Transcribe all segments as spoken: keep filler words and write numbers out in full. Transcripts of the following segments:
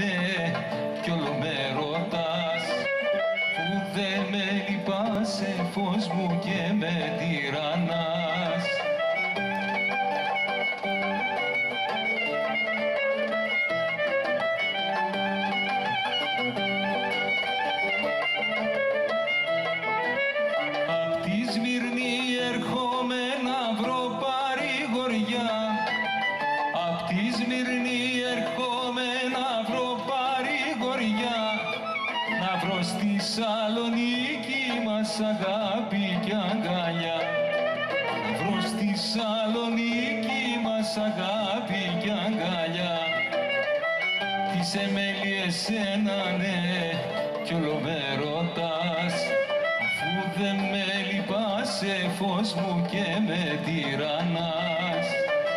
ναι, κι όλο με ρωτάς, που δε με λυπάσαι φως μου και με τυραννάς. Απ' τη Σμύρνη ερχόμαι να βρω παρηγοριά, απ' τη Σμύρνη ερχόμαι να βρω παρηγοριά, να βρω στη Σαλονίκη μας αγάπη κι αγκαλιά, να βρω στη Σαλονίκη μας αγάπη κι αγκαλιά. Τις εμέλειες εσένα ναι, κι όλο με ρωτάς, αφού δεν με λυπάσαι φως μου και με τυραννάς.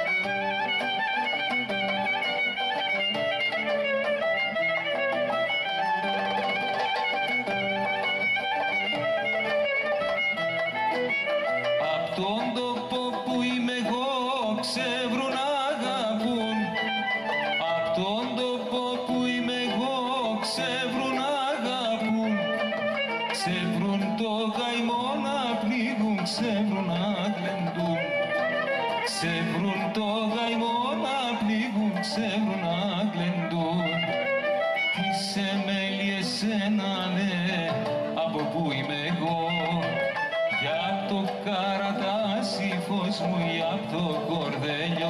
Απ' τον τόπο που είμαι εγώ ξεβρούν αγαπούν, απ' τον τόπο που είμαι εγώ ξεβρούν αγαπούν, ξεβρούν το γαϊμό να πνίγουν, ξεβρούν να γλεντούν, ξεβρούν το γαϊμό να πνίγουν, ξεβρούν να γλεντούν. Τις εμέλειες εσένα ναι, από που είμαι εγώ, για το καρατάσι φως μου ή απ' το κορδελιό.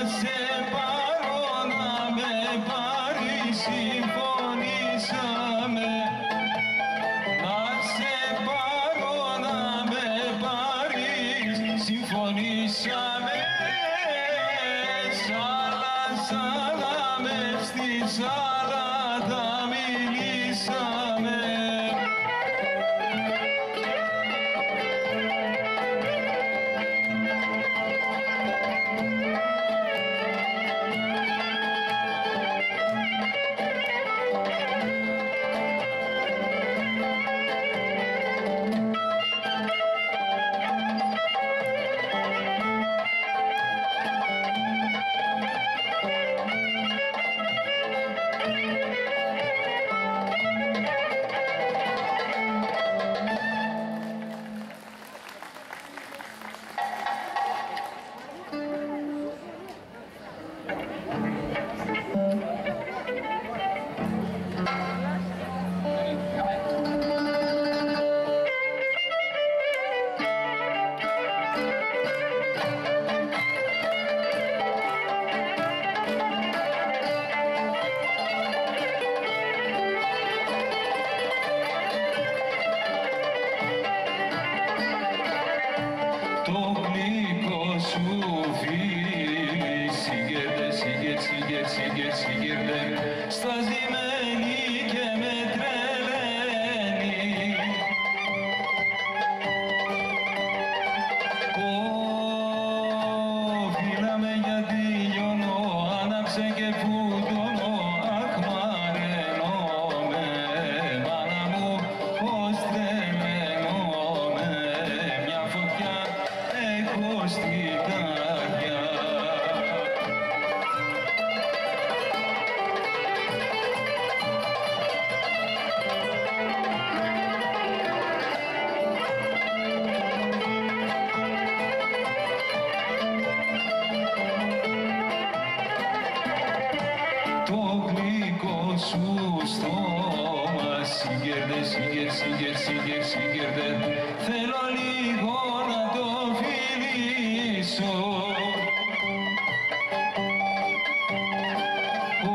σε πάρω να με πάρεις, συμφωνήσαμε. Να σε πάρω να με πάρεις, συμφωνήσαμε. Σάλα, σάλα, μες στη σάλατα μιλήσαμε. Το γλυκό σου φίλι συγκέρτε, συγκέρτε, συγκέρτε, συγκέρτε, συγκέρτε, σταζημένη και με τρελαίνει. Ω, φύλαμε γιατί λιώνω, άναψε και φούτωνω, αχ μαραίνομαι, μάνα μου πως τρελαίνομαι, μια φωτιά έχω στην καρδιά. Το γλυκό σου στόμα συγκέρτε, συγκέρτε, συγκέρτε, συγκέρτε, συγκέρτε, θέλω λίγο να το φιλήσω. Ω,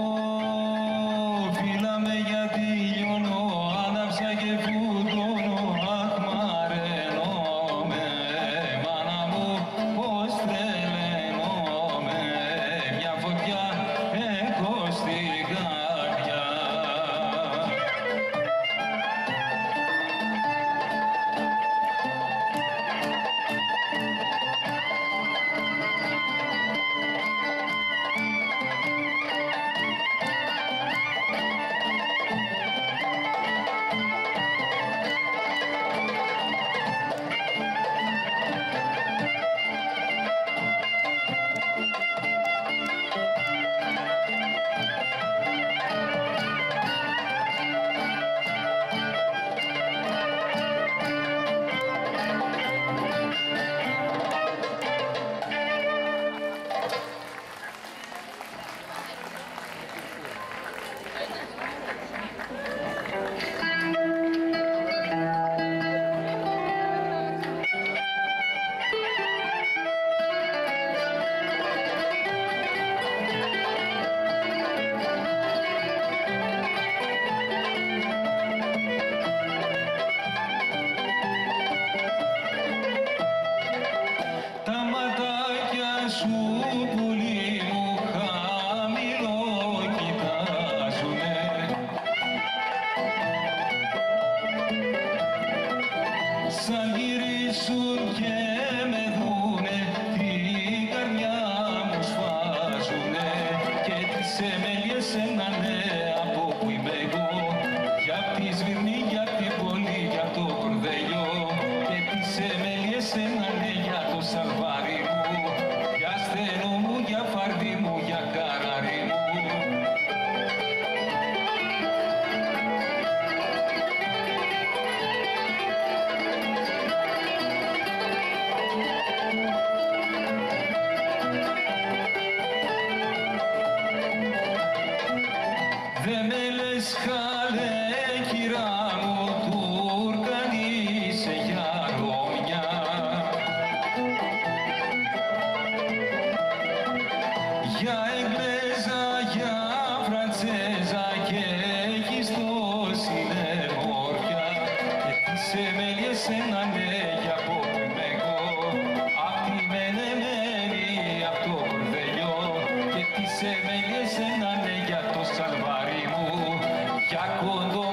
φύλαμε γιατί λιώνω, άναψα και φούτωνω, αχ μαραίνομαι, μάνα μου πως τρελαίνομαι, μια φωτιά έχω στην καρδιά. Για Εγγλέζα, για Φραντσέζα και έχεις τόση νεμόρια. Και τι σε μέλιες ένα ναι για από που είμαι εγώ, απ' τη μενεμένη απ' το κορδελιό. Και τι σε μέλιες ένα ναι για το σαλβάρι μου, για κοντό